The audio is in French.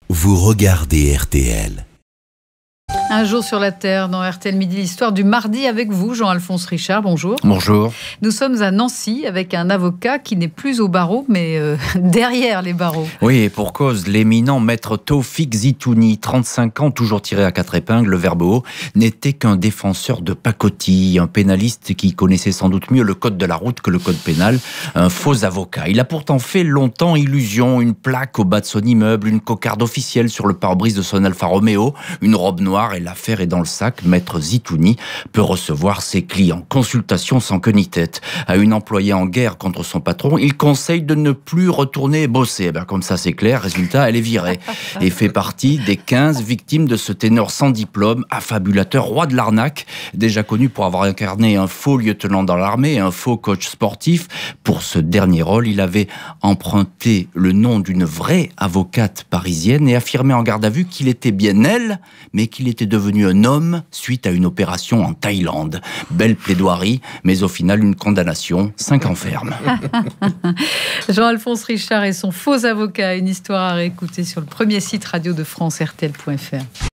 vous regardez RTL. Un jour sur la Terre dans RTL Midi, l'histoire du mardi avec vous, Jean-Alphonse Richard, bonjour. Bonjour. Nous sommes à Nancy avec un avocat qui n'est plus au barreau, mais derrière les barreaux. Oui, et pour cause, l'éminent maître Taoufik Zitouni, 35 ans, toujours tiré à 4 épingles, le verbe haut, n'était qu'un défenseur de pacotille, un pénaliste qui connaissait sans doute mieux le code de la route que le code pénal, un faux avocat. Il a pourtant fait longtemps illusion, une plaque au bas de son immeuble, une cocarde officielle sur le pare-brise de son Alfa Romeo, une robe noire, et l'affaire est dans le sac. Maître Zitouni peut recevoir ses clients. Consultation sans queue ni tête. À une employée en guerre contre son patron, il conseille de ne plus retourner bosser. Comme ça, c'est clair. Résultat, elle est virée. Et fait partie des 15 victimes de ce ténor sans diplôme, affabulateur, roi de l'arnaque, déjà connu pour avoir incarné un faux lieutenant dans l'armée et un faux coach sportif. Pour ce dernier rôle, il avait emprunté le nom d'une vraie avocate parisienne et affirmé en garde à vue qu'il était bien elle, mais qu'il était devenu un homme suite à une opération en Thaïlande. Belle plaidoirie, mais au final une condamnation, 5 ans ferme. Jean-Alphonse Richard et son faux avocat, une histoire à réécouter sur le premier site radio de France, rtl.fr.